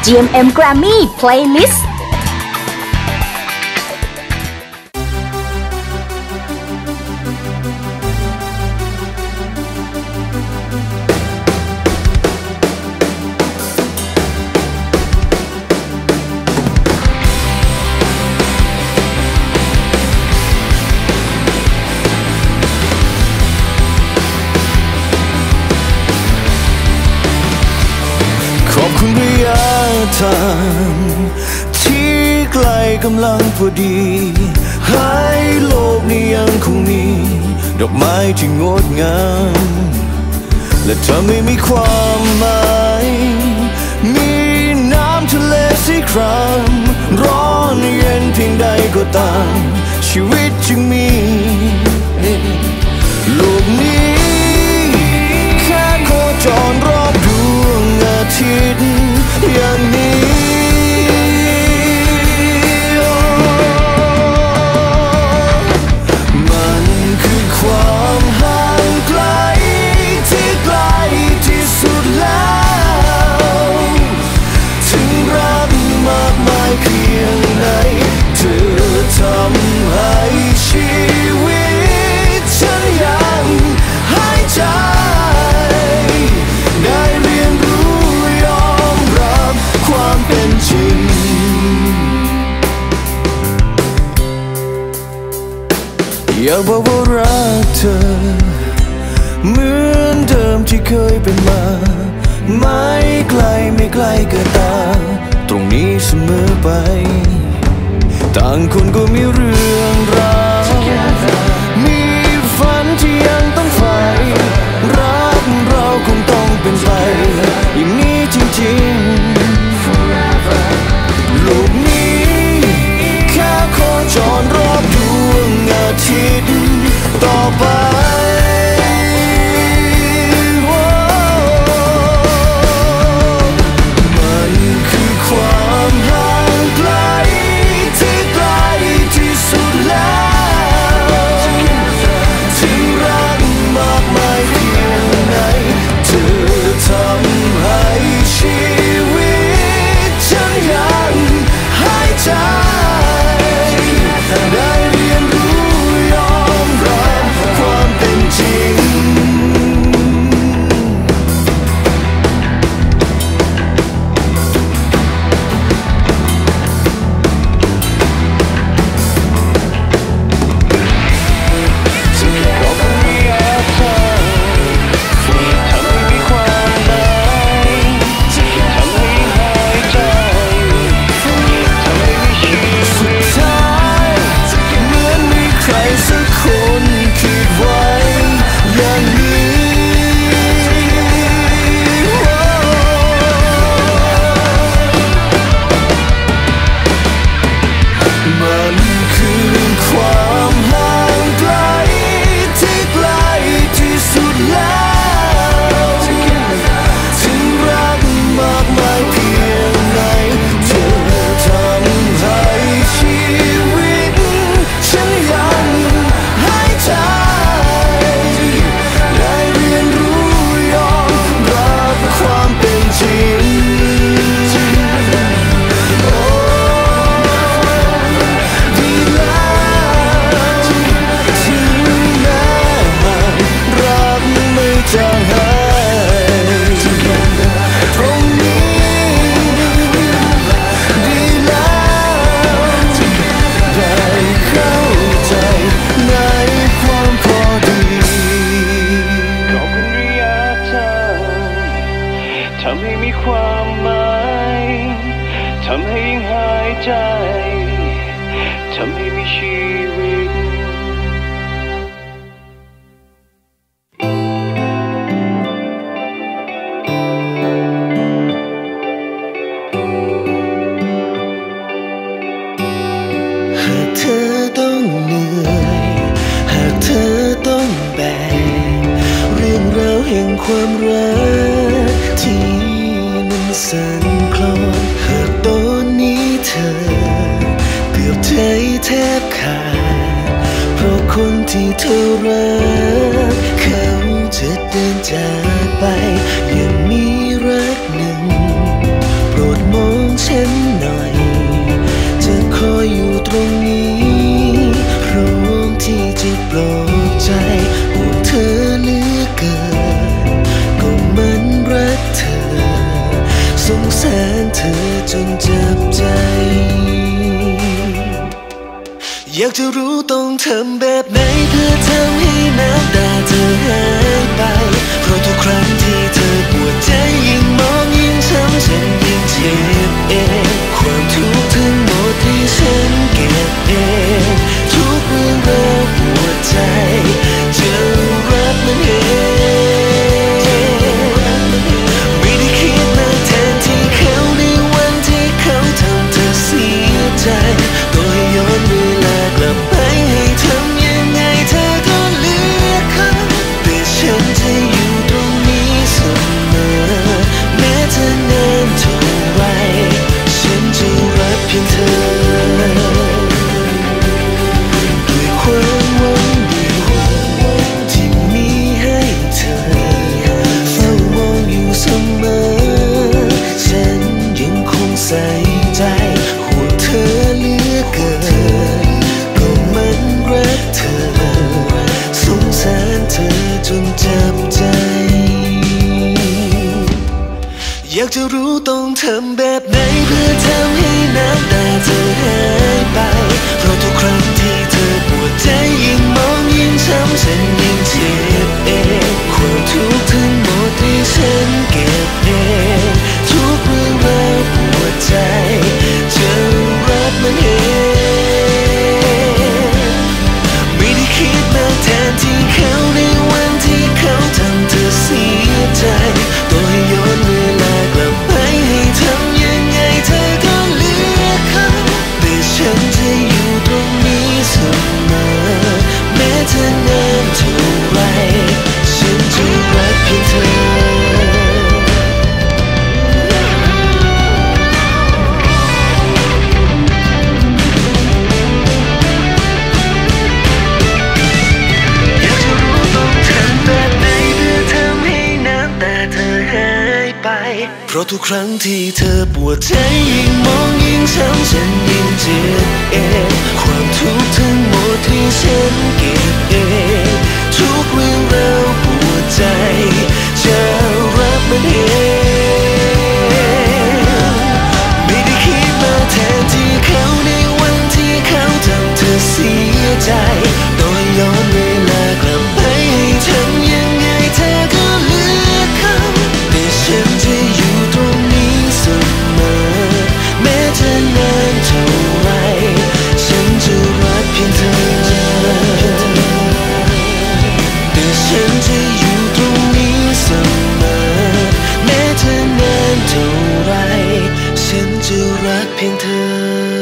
GMM Grammy Playlist ทางที่ไกลกำลังพอดีให้โลกนี้ยังคงมีดอกไม้ที่งดงามและเธอไม่มีความหมายมีน้ำทะเลสีครามร้อนเย็นเพียงใดก็ตามชีวิตจึงมีโลกนี้แค่โคจรรอบดวงอาทิตย์อย่างนี้มันคือความห่างไกลที่ไกลที่สุดแล้วถึงรักมากมายเพียงไหนเธอทำให้ชีวิตฉันยังหายใจได้เรียนรู้ยอมรับความเป็นจริงอยากบอกว่ารักเธอเหมือนเดิมที่เคยเป็นมาไม่ไกลไม่ไกลเกินตาตรงนี้เสมอไปต่างคนก็มีเรื่องราวมีฝันที่ยังต้องใฝ่รักเราคงต้องเป็นไปอย่างนี้จริงๆโลกนี้แค่โคจรรอบดวงอาทิตย์ต่อไปมันคือความห่างไกลที่ไกลที่สุดแล้วถึงรักมากมายเพียงไหนเธอทำให้ชีวิตฉันยังหายใจได้เรียนรู้ยอมรับความเป็นจริงความรักที่มันสั่นคลอนหากตอนนี้เธอเกือบใจแทบขาดเพราะคนที่เธอรักเขาจะเดินจากไปยังมีรักหนึ่งโปรดมองรงนี้พร้อมที่จะปลอบใจห่วงเธอเหลือเกินก็มันรักเธอสงสารเธอจนจับใจอยากจะรู้ต้องทำแบบไหนเพื่อทำให้น้ำตาเธอหายไปเพราะทุกครั้งที่เธอปวดใจยิ่งมองยิ่งช้ำฉันยิ่งเจ็บเองความทุกข์ทั้งหมดที่ฉันเก็บเองทุกเรื่องราวปวดใจจะรับมันเองไม่ได้คิดมาแทนที่เขาในวันที่เขาทำเธอเสียใจต่อให้ย้อนเวลากลับไปให้ทำยังไงเธอก็เลือกเขาแต่ฉันจะอยู่ตรงนี้เสมอแม้เธอนานเท่าไรฉันจะรักเพียงเธอด้วยความหวังที่มีให้เธอเฝ้ามองอยู่เสมอฉันยังคงใส่ใจห่วงเธอเหลือเกินก็มันรักเธอสงสารเธอจนจับใจอยากจะรู้ต้องทำแบบไหนเพื่อทำให้น้ำตาเธอหายไปเพราะทุกครั้งที่เธอปวดใจยิ่งมองยิ่งช้ำฉันยิ่งเจ็บเองความทุกข์ทั้งหมดที่ฉันเก็บเองทุกเรื่องราวปวดใจจะรับมันเองไม่ได้คิดมาแทนที่เขาในวันที่เขาทำเธอเสียใจต่อให้ย้อนเวลากลับไปให้ทำยังไงเธอก็เลือกเขาแต่ฉันจะอยู่ตรงนี้เสมอแม้เธอนานเท่าไรฉันจะรักเพียงเธอเพราะทุกครั้งที่เธอปวดใจยิ่งมองยิ่งช้ำฉันยิ่งเจ็บเองความทุกข์ทั้งหมดที่ฉันเก็บเองทุกเรื่องราวปวดใจจะรับมันเองไม่ได้คิดมาแทนที่เขาในวันที่เขาทำเธอเสียใจต่อย้อนเวลากลับไปให้ทำยังไงเธอก็เลือกเขาแต่ฉันจะอยู่ตรงนี้เสมอแม้จะนานเท่าไรฉันจะรักเพียงเธอแต่ฉันจะอยู่ตรงนี้เสมอแม้จะนานเท่าไรฉันจะรักเพียงเธอ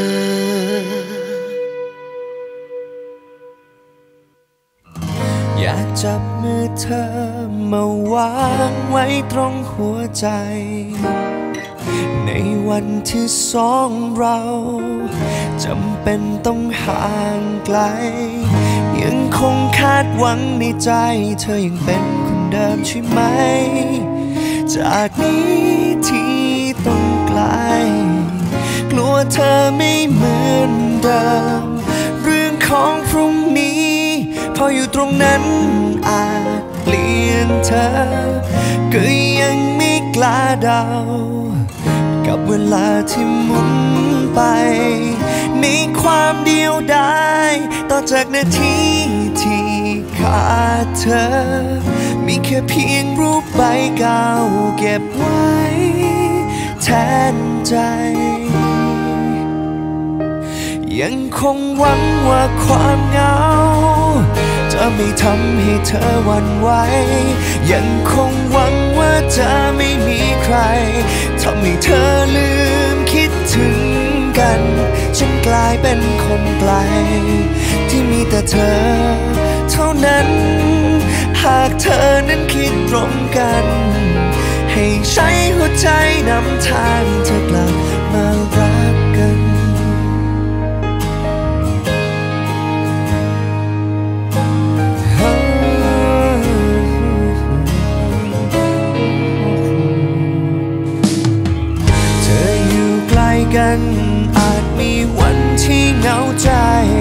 อยากจับมือเธอมาวางไว้ตรงหัวใจในวันที่สองเราจำเป็นต้องห่างไกลยังคงคาดหวังในใจเธอยังเป็นคนเดิมใช่ไหมจากนี้ที่ต้องไกลกลัวเธอไม่เหมือนเดิมเรื่องของพรุ่งนี้พออยู่ตรงนั้นอาจเปลี่ยนเธอก็ยังไม่กล้าเดากับเวลาที่หมุนไปมีความเดียวดายต่อจากนาทีที่ขาดเธอมีแค่เพียงรูปใบเก่าเก็บไว้แทนใจยังคงหวังว่าความเหงาจะไม่ทำให้เธอหวั่นไหวยังคงหวังว่าจะไม่มีใครทำให้เธอลืมคิดถึงกันฉันกลายเป็นคนไกลที่มีแต่เธอเท่านั้นหากเธอนั้นคิดตรงกันให้ใช้หัวใจนำทางเธอกลับมารักกันกกันอาจมีวันที่เหงาใจ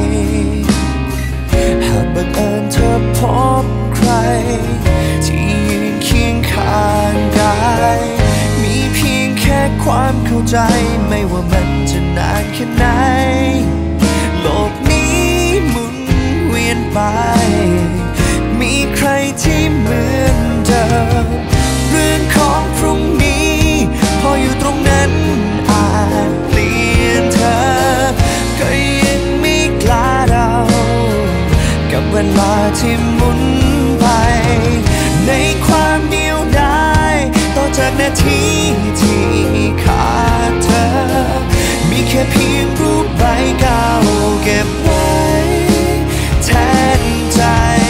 หากบังเอิญเธอพบใครที่ยืนเคียงข้างกายมีเพียงแค่ความเข้าใจไม่ว่ามันจะนานแค่ไหนโลกนี้หมุนเวียนไปมีใครที่เหมือนเดิมเรื่องของพรุ่งนี้พออยู่ตรงนั้นอาจเปลี่ยนเธอก็ยังไม่กล้าเดากับเวลาที่หมุนไปในความเดียวดายต่อจากนาทีที่ขาดเธอมีแค่เพียงรูปใบเก่าเก็บไว้แทนใจ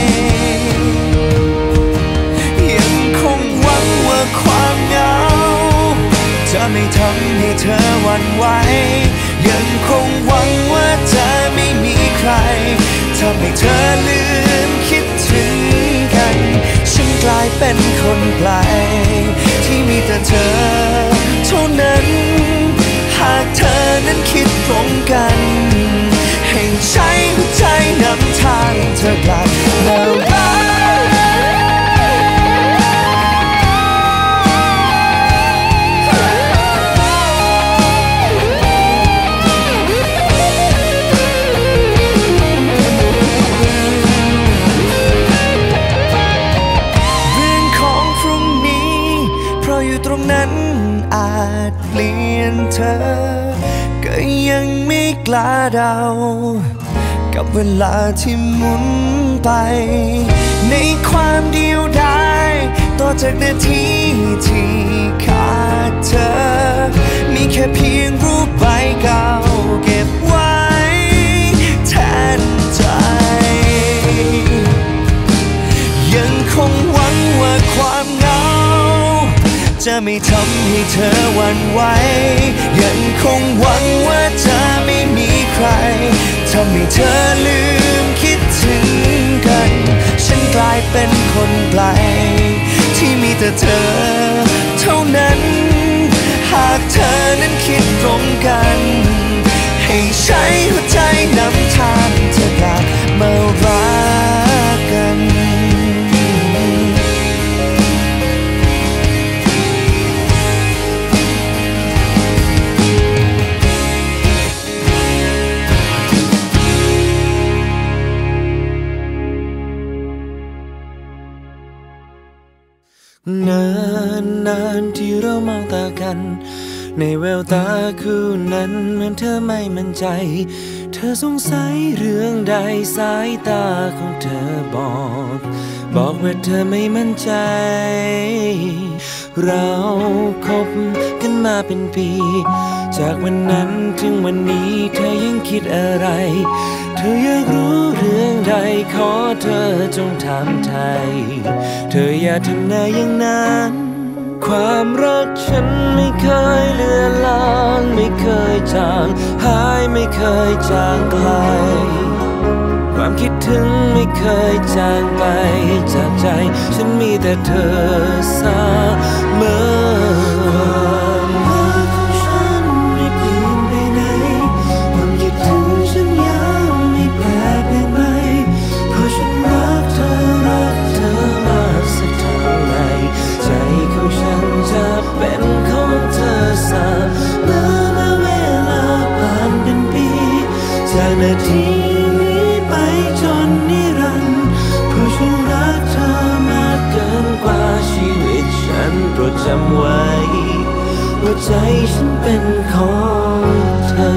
ยังคงหวังว่าความเหงาจะไม่ทำให้เธอหวั่นไหวยังคงหวังว่าจะไม่มีใครทำให้เธอลืมคิดถึงกันฉันกลายเป็นคนไกลที่มีแต่เธอเท่านั้นหากเธอนั้นคิดตรงกันให้ใช้หัวใจนำทางเธอกลับมารักตรงนั้นอาจเปลี่ยนเธอก็ยังไม่กล้าเดากับเวลาที่หมุนไปในความเดียวดายต่อจากนาทีที่ขาดเธอมีแค่เพียงรูปใบเก่าเก็บไว้แทนใจยังคงหวังว่าความเหงาจะไม่ทำให้เธอหวั่นไหวยังคงหวังว่าจะไม่มีใครทำให้เธอลืมคิดถึงกันฉันกลายเป็นคนไกลที่มีแต่เธอเท่านั้นหากเธอนั้นคิดตรงกันให้ใช้หัวใจนำทางเธอกลับมารักกันนานที่เรามองตากันในแววตาคู่นั้นเหมือนเธอไม่มั่นใจเธอสงสัยเรื่องใดสายตาของเธอบอกว่าเธอไม่มั่นใจเราคบกันมาเป็นปีจากวันนั้นถึงวันนี้เธอยังคิดอะไรเธออยากรู้เรื่องใดขอเธอจงถามไทยเธออย่าทำหน้าอย่างนั้นความรักฉันไม่เคยเลือนลางไม่เคยจางหายไม่เคยจางไกลความคิดถึงไม่เคยจางไปจากใจฉันมีแต่เธอเสมอความรักของฉันไม่เปลี่ยนไปไหนความคิดถึงฉันยังไม่แปรเปลี่ยนไปเพราะฉันรักเธอมากสักเท่าไหร่ใจของฉันจะเป็นของเธอเสมอเมื่อเวลาผ่านเป็นปีจากนาทีไปจนนิรันดร์เพราะฉันรักเธอมากเกินกว่าชีวิตฉันโปรดจำไว้ว่าใจฉันเป็นของเธอ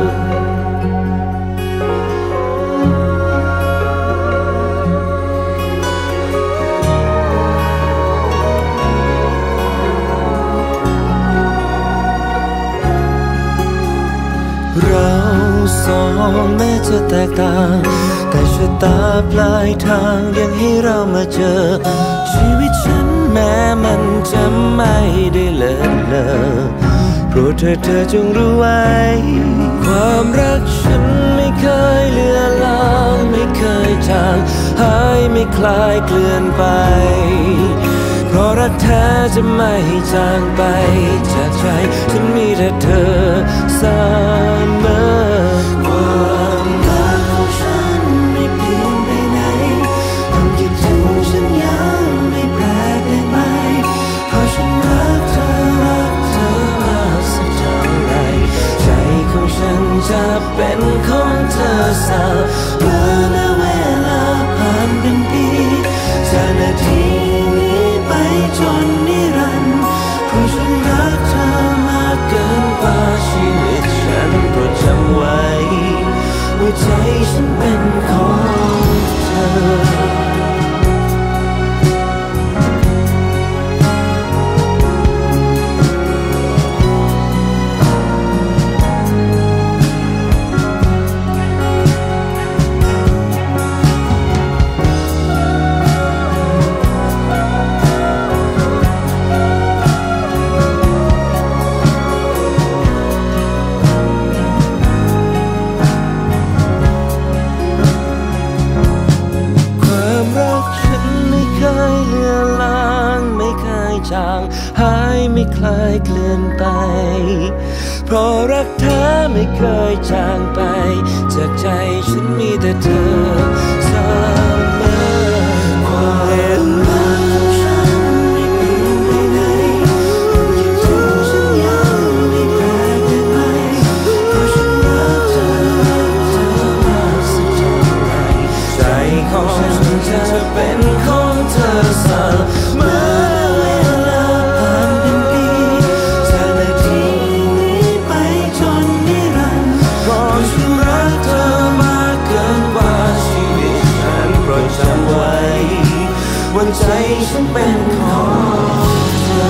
เราสองแม้จะแตกต่างแต่ชะตาปลายทางยังให้เรามาเจอชีวิตฉันแม้มันจะไม่ได้เลิศเลอโปรดเธอจงรู้ไว้ความรักฉันไม่เคยเลือนลางไม่เคยจางหายไม่คลายเคลื่อนไปเพราะรักแท้จะไม่จางไปจากใจฉันมีแต่เธอเสจะเป็นของเธอเสมอแม้เวลาผ่านเป็นปีจากนาทีนี้ไปจนนิรันดร์เพราะฉันรักเธอมากเกินกว่าชีวิตฉันโปรดจำไว้ว่าใจฉันเป็นของเธอหายไม่คลายเคลื่อนไปเพราะรักเธอไม่เคยจางไปจากใจฉันมีแต่เธอเสมอความเวลาของฉันไม่มีไปไหนคิดถึงฉันยังไม่แปรไปเพราะฉันรักเธอมากสักเท่าไหร่ใจของฉันจะเป็นของเธอเสมอวันใจฉันเป็นของเธอ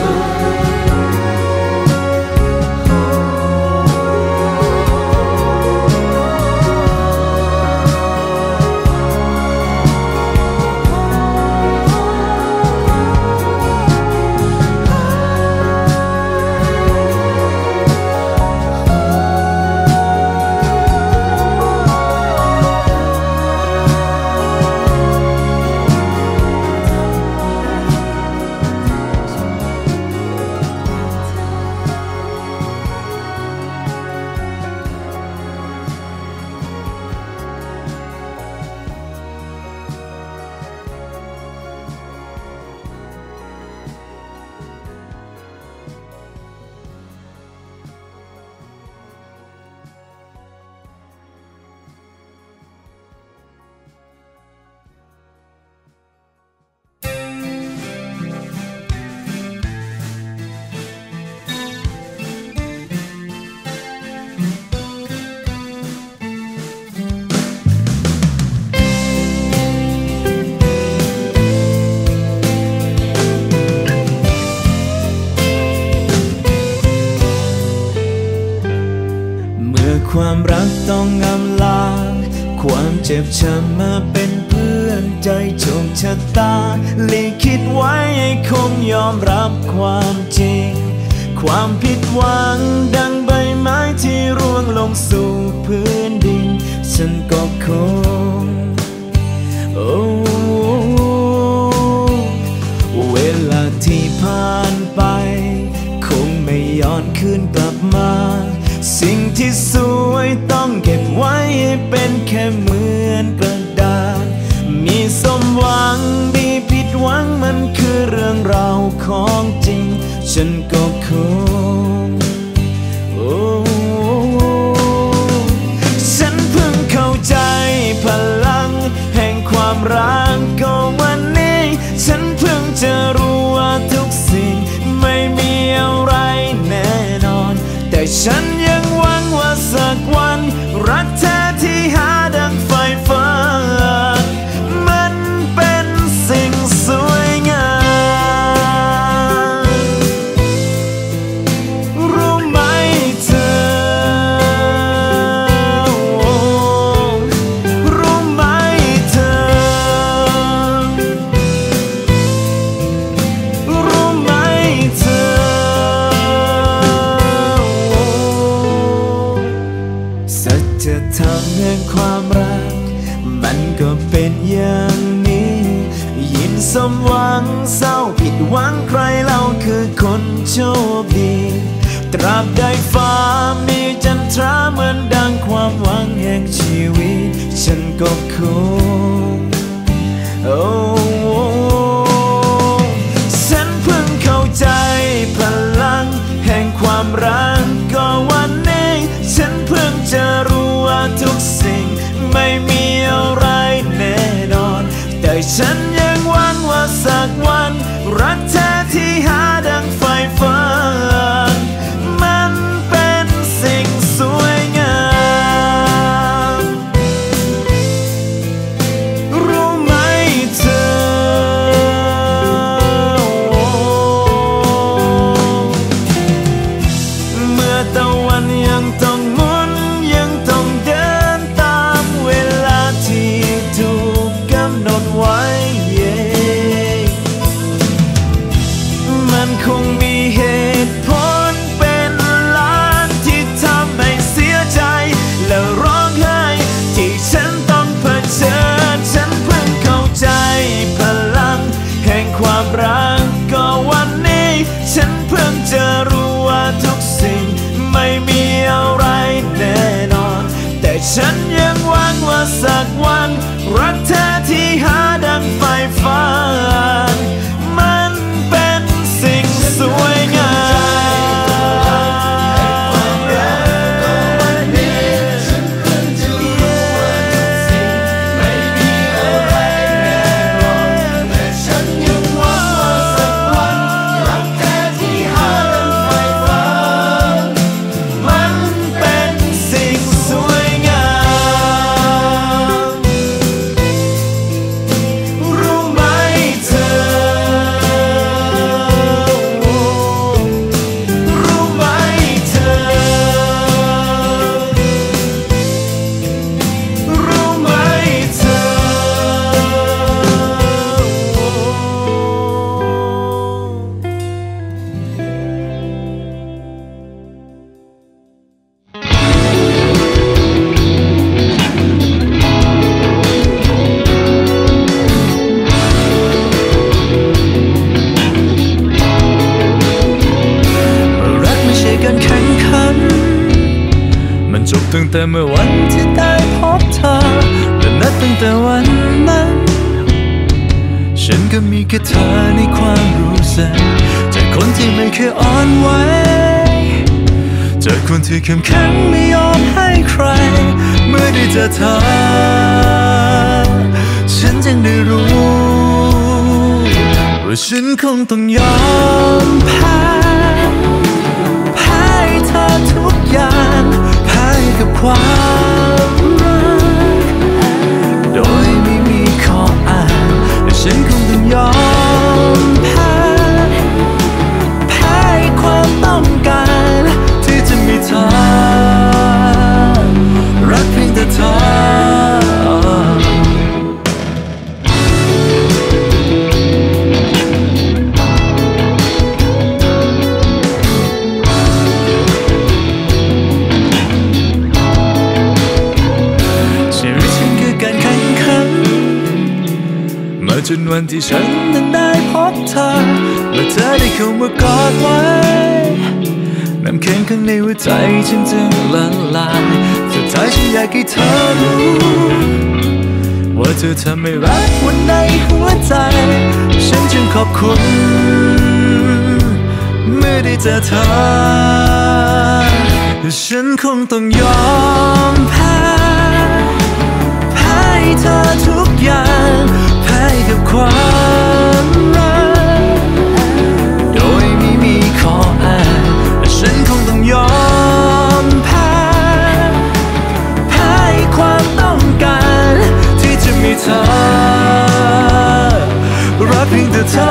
ความรักต้องอำลาความเจ็บช้ำมาเป็นเพื่อนใจโชคชะตาลิขิตไว้ให้คงยอมรับความจริงความผิดหวังดังใบไม้ที่ร่วงลงสู่พื้นดินฉันก็คงเวลาที่ผ่านไปคงไม่ย้อนคืนกลับมาสิ่งที่สวยต้องเก็บไว้ให้เป็นแค่เหมือนกระดาษมีสมหวังมีผิดหวังมันคือเรื่องราวของจริงฉันก็คงฉันเพิ่งเข้าใจพลังแห่งความรักก็วันนี้ฉันเพิ่งจะรู้ว่าทุกสิ่งไม่มีอะไรแน่นอนแต่ฉันยังหวังว่าสักวันรักแท้ที่หาดังไฟฟ้ามันเป็นสิ่งสวยงามรู้ไหมเธอรู้ไหมเธอรู้ไหมเธอสัจธรรมแห่งความรักมันก็เป็นอย่างนี้ยินสมหวังเศร้าผิดหวังใครเล่าคือคนโชคดีตราบใดฟ้ามีจันทราเหมือนดังความหวังแห่งชีวิตฉันก็คงฉันเพิ่งเข้าใจพลังแห่งความรักก็วันนี้ฉันเพิ่งไม่มีอะไรแน่นอนแต่ฉันยังหวังว่าสักวันรักแท้ที่หาดังไฟฝันมันเป็นสิ่งสวยงามรู้ไหมเธอเมื่อตะวันยังต้องหมุนยังต้องเดินตามเวลาที่ถูกกำหนดไว้มันคงมีเหตุผลเป็นล้านที่ทำให้เสียใจและร้องไห้ที่ฉันต้องเผชิญฉันเพิ่งเข้าใจพลังแห่งความรักก็วันนี้ฉันเพิ่งจะรู้ว่าทุกสิ่งไม่มีอะไรแน่นอนแต่ฉันยังหวังว่าสักวันรักแท้ที่หาดังไฟฝันมันเป็นสิ่งสวยงจบตั้งแต่เมื่อวันที่ได้พบเธอและนับตั้งแต่วันนั้นฉันก็มีแค่เธอในความรู้สึกจากคนที่ไม่เคยอ่อนไหวจากคนที่เข้มแข็งไม่ยอมให้ใครเมื่อได้เจอเธอฉันจึงได้รู้ว่าฉันคงต้องยอมแพ้ให้เธอทุกอย่างกับความรักโดยไม่มีข้ออ้างและฉันคงต้องยอมแพ้ความต้องการที่จะมีเธอรักเพียงแต่เธอจนวันที่ฉันนั้นได้พบเธอและเธอได้เข้ามากอดไว้น้ำแข็งข้างในหัวใจฉันจึงละลายสุดท้ายฉันอยากให้เธอรู้ว่าเธอทำให้รักวันในหัวใจฉันจึงขอบคุณเมื่อได้เจอเธอฉันคงต้องยอมแพ้ให้เธอทุกอย่างกับความรักโดยไม่มีข้ออ้างและฉันคงต้องยอมแพ้ความต้องการที่จะมีเธอรักเพียงแต่เธอ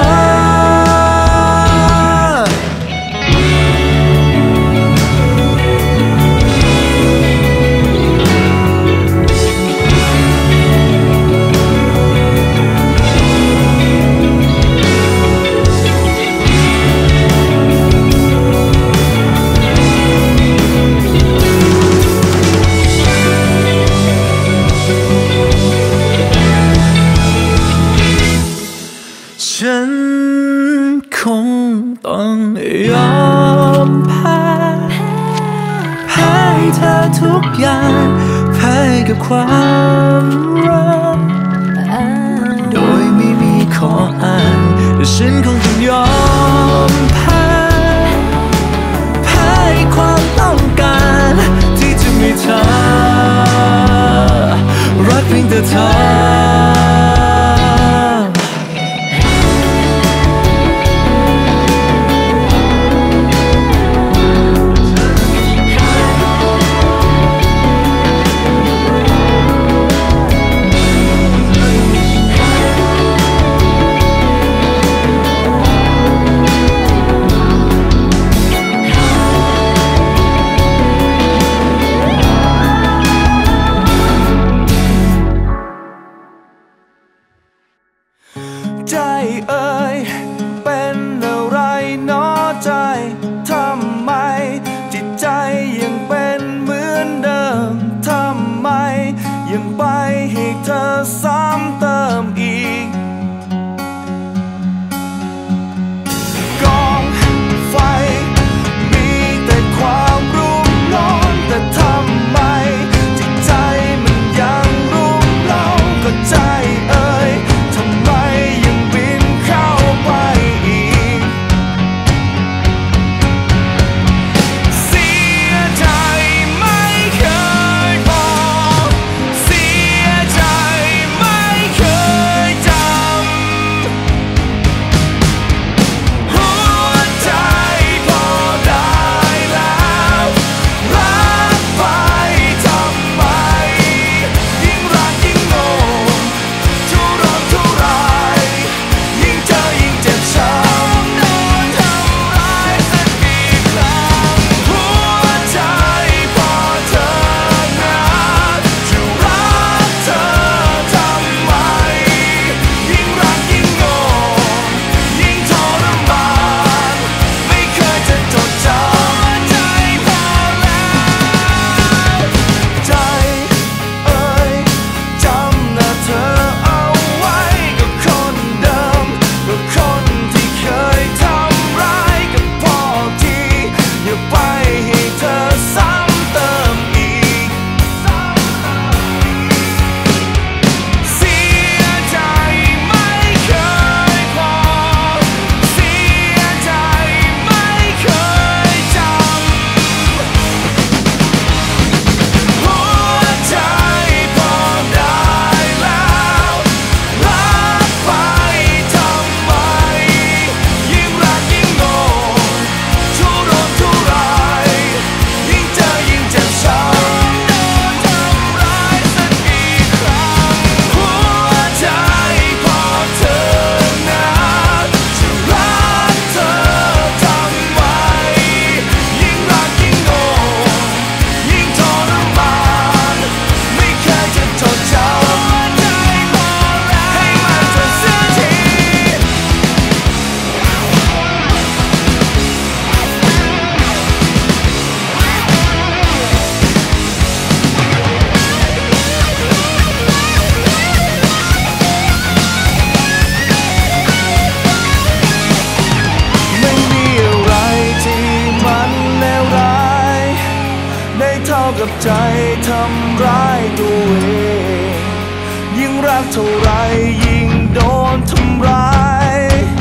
ฉันคงต้องยอมแพ้ให้เธอทุกอย่างแพ้กับความรักโดยไม่มีข้ออ้างแต่ฉันคงต้องยอมแพ้ความต้องการที่จะมีเธอได้เท่ากับใจทำร้ายตัวเองยิ่งรักเท่าไรยิ่งโดนทำร้าย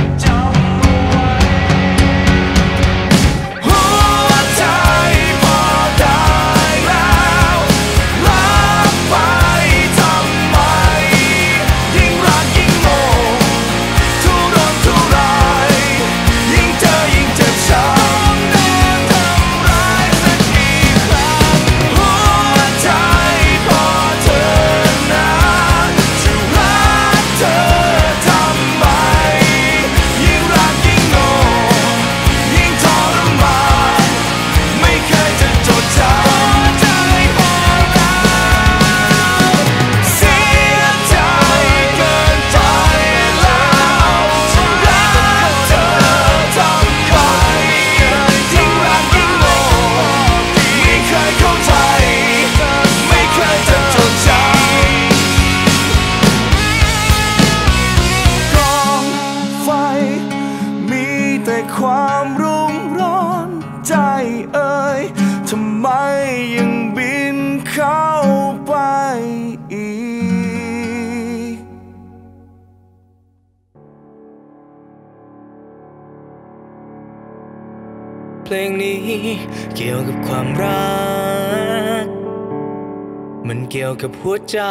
หัวใจพอได้แล้วรักไปทำไมยิ่งรักยิ่งโง่ทุรนทุรายยิ่งเจอยิ่งเจ็บช้ำและทำร้ายสักกี่ครั้งหัวใจพอเธอนะจะรักเธอทำไมยิ่งรักยิ่งโง่ยิ่งทรมานไม่เคยจะจดจำหัวใจพอแล้วเสียใจเกินไปแล้วจะรักเธอทำไมยิ่งรักยิ่งโง่ไม่เคยเข้าใจไม่เคยจะจดจำกองไฟมีแต่ความรุ่มร้อนใจเอ่ยทำไมยังบินเข้าไปอีกเพลงนี้เกี่ยวกับความรักมันเกี่ยวกับหัวใจ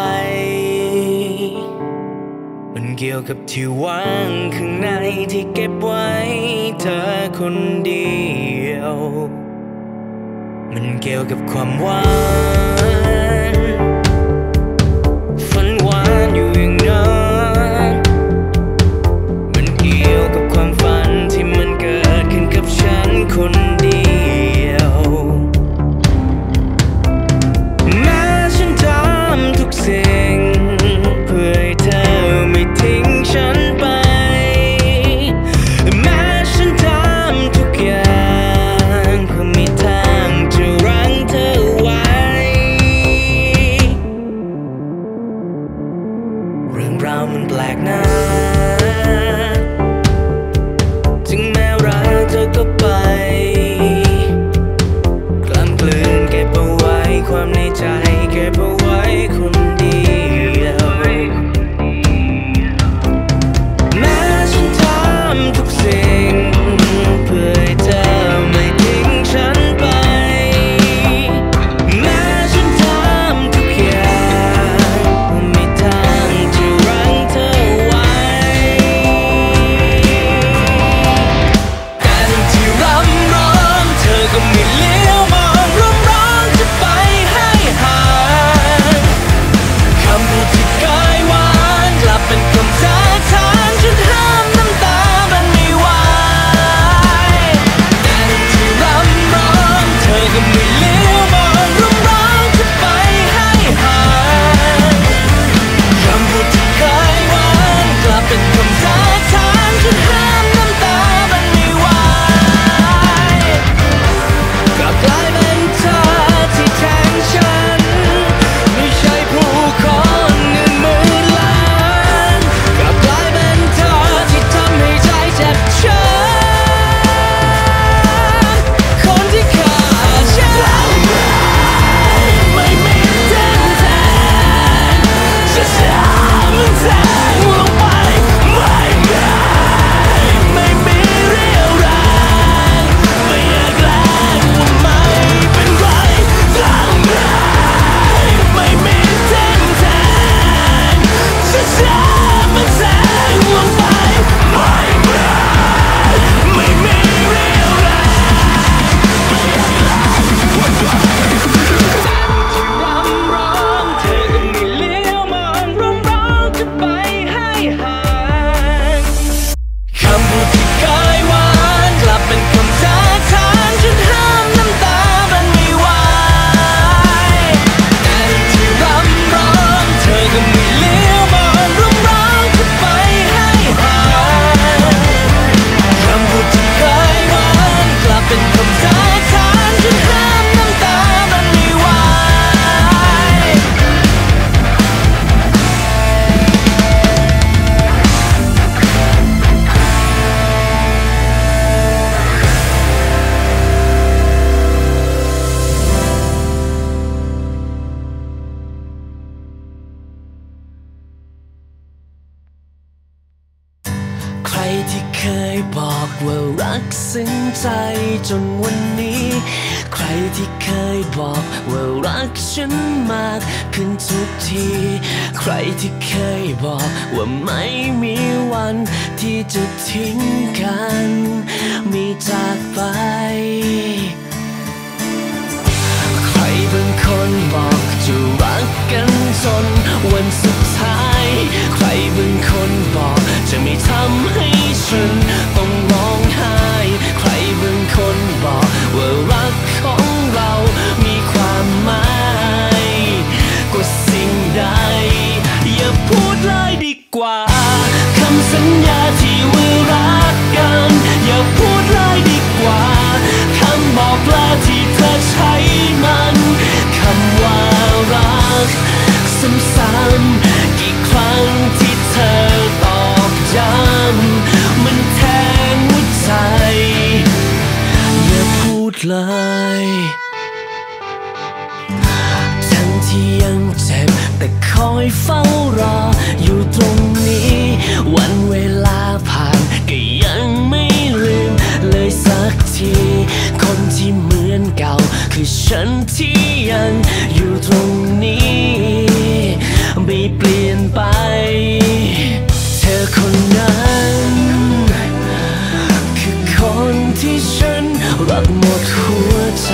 มันเกี่ยวกับที่ว่างข้างในที่เก็บไว้เธอคนเดียวมันเกี่ยวกับความหวานฝันหวานอยู่อย่างนั้นมันเกี่ยวกับความฝันที่มันเกิดขึ้นกับฉันคนเดียวแม้ฉันทำทุกสิ่งเพื่อให้เธอไม่ทิ้งฉันไปแม้ฉันทำทุกอย่างเพื่อมีทางจะรั้งเธอไว้เรื่องราวมันแปลกนะถึงแม้รักเธอก็ไปกล้ำกลืนเก็บเอาไว้ความในใจเก็บเอาไว้คนเดียวแม้ฉันทำทุกสิ่งเพื่อให้เธอไม่ทิ้งฉันไปแม้ฉันทำทุกอย่างไม่ทางจะรั้งเธอไว้แต่ที่รำร้องเธอก็ไม่เลี้ยวมองร้องจะไปให้ห่างบอกว่ารักซึ้งใจจนวันนี้ใครที่เคยบอกว่ารักฉันมากขึ้นทุกทีใครที่เคยบอกว่าไม่มีวันที่จะทิ้งกันมีจากไปใครบางคนบอกจะรักกันจนวันสุดท้ายใครบางคนบอกจะไม่ทำให้ฉันต้องร้องไห้ใครบางคนบอกว่ารักของเรามีความหมายกว่าสิ่งใดอย่าพูดเลยดีกว่าคำสัญญาที่ว่ารักกันอย่าพูดเลยดีกว่าคำบอกลาที่เธอใช้มันคำว่ารักซ้ำๆกี่ครั้งที่เธอตอกย้ำมันแทงหัวใจอย่าพูดเลยทั้งที่ยังเจ็บแต่คอยเฝ้ารออยู่ตรงนี้วันเวลาผ่านก็ยังไม่ลืมเลยสักทีคนที่เหมือนเก่าคือฉันที่ยังอยู่ตรงนี้ไม่เปลี่ยนไปเธอคนนั้นคือคนที่ฉันรักหมดหัวใจ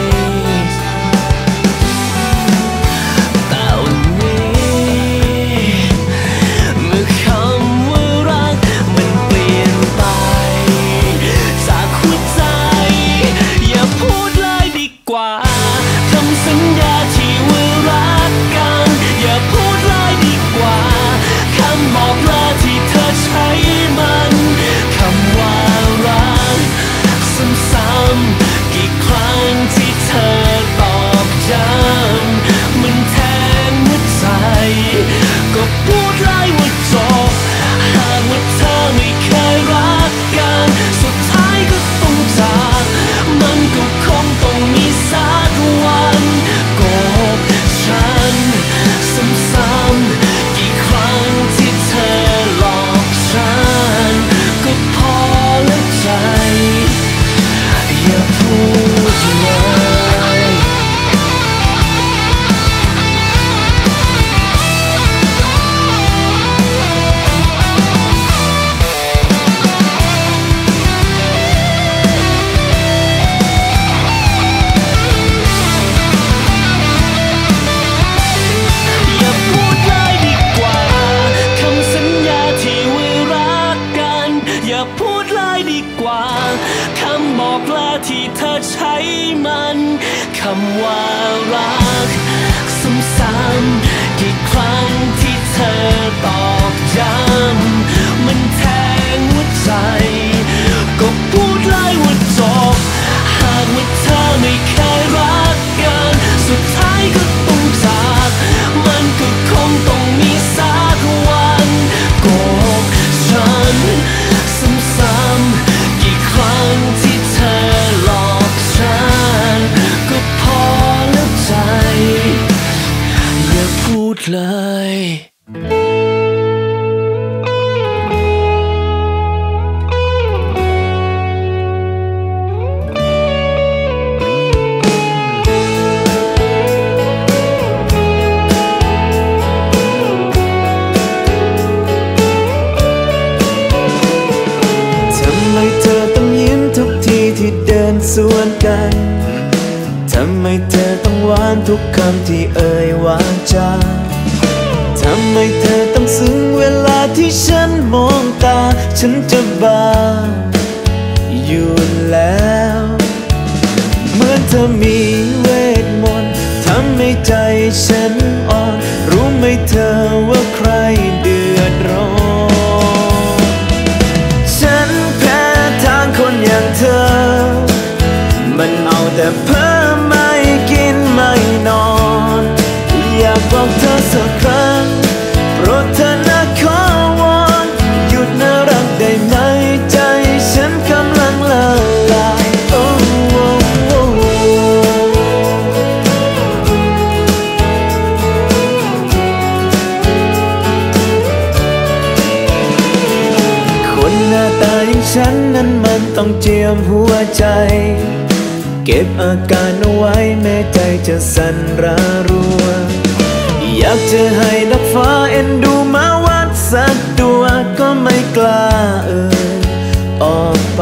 แต่วันนี้เมื่อคำว่ารักมันเปลี่ยนไปจากหัวใจอย่าพูดเลยดีกว่าคำสัญญาที่ว่ารักกันอย่าพูดเลยดีกว่าคำบอกลาที่เธอใช้มันคำว่ารักซ้ำๆกี่ครั้งที่เธอตอกย้ำมันแทงหัวใจก็พูดเลยว่าจบหากว่าเธอไม่เคยรักกันสุดท้ายก็ต้องจากมันก็คงต้องมีสักวันโกหกฉันซ้ำๆกี่ครั้งที่เธอหลอกฉันก็พอแล้วใจอย่าพูดเลยอย่าพูดเลยดีกว่าคำสัญญาที่ว่ารักกันอย่าพูดเลยดีกว่าคำบอกลาที่เธอใช้มันคำว่ารักซ้ำๆกี่ครั้งที่เธอตอกย้ำมันแทงหัวใจก็พูดเลยว่าจบหากว่าเธอไม่เคยรักกันสุดท้ายก็ต้องจากมันก็คงต้องมีสักวันโกหกฉันซ้ำๆกี่ครั้งที่เธอหลอกฉันก็พอแล้วใจอย่าพูดเลยทำไมเธอต้องยิ้มทุกทีที่เดินสวนกันทำไมเธอต้องหวานทุกคำที่เอ่ยวาจาทำไมเธอต้องซึ้งเวลาที่ฉันมองตาฉันจะบ้าอยู่แล้วเหมือนเธอมีเวทมนต์ทำให้ใจฉันอ่อนรู้ไหมเธอว่าใครเดือดร้อนฉันแพ้ทางคนอย่างเธอมันเอาแต่เพ้อไม่กินไม่นอนอยากบอกเธอสักครั้งโปรดเธอนะขอวอนหยุดน่ารักได้ไหมใจฉันกำลังละลายโอ้โอ้โอ้ต้องเจียมหัวใจเก็บอาการเอาไว้แม้ใจจะสั่นระรัวอยากจะให้นักฟ้าเอ็นดูมาวัดสักตัวก็ไม่กล้าออกไป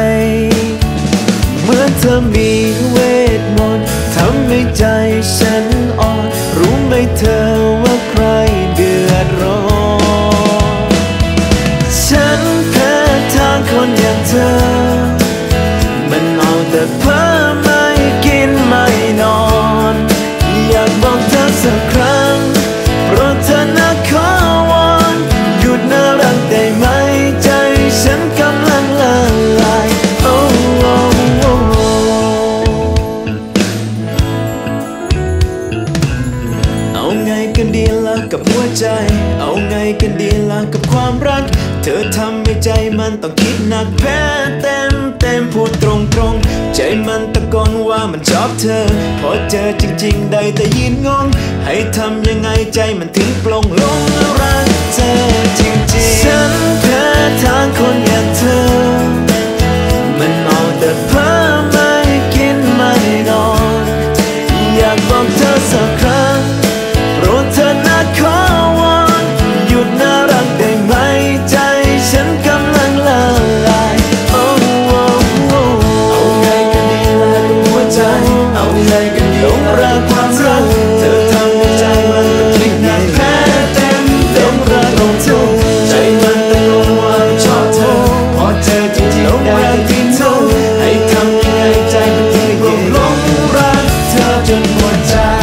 เมื่อเธอมีเวทมนต์ทำให้ใจฉันอ่อนรู้ไหมเธอว่าใครเดือดร้อนฉันแพ้ทางคนอย่างเธอมันเอาแต่เพ้อไม่กินไม่นอนอยากบอกเธอสักครั้งโปรดเธอนะขอวอนหยุดน่ารักได้ไหมใจฉันกำลังละลายเอาไงกันดีล่ะกับหัวใจเอาไงกันดีล่ะกับความรักเธอทำให้ใจมันต้องคิดหนักแพ้เต็มพูดตรงใจมันตะโกนว่ามันชอบเธอพอเจอจริงๆได้แต่ยืนงงให้ทำยังไงใจมันถึงปลงลงรักเธอจริงๆฉันแพ้ทางคนอย่างเธอมันเอาแต่เพ้อไม่กินไม่นอนอยากบอกเธอสักครั้งโปรดเธอนะขอวอนหยุดน่ารักได้ไหมใจฉันกำลังละลายเอาไงกันดีล่ะกับหัวใจเอาไงกันดีล่ะรักความรักเธอทำให้ใจมันต้องคิดหนักแพ้เต็มรักของเธอใจมันตะโกนว่าชอบเธอพอเจอจริงๆได้ที่เธอให้ทำยังไงใจมันถึงหลงรักเธอจนหมดใจ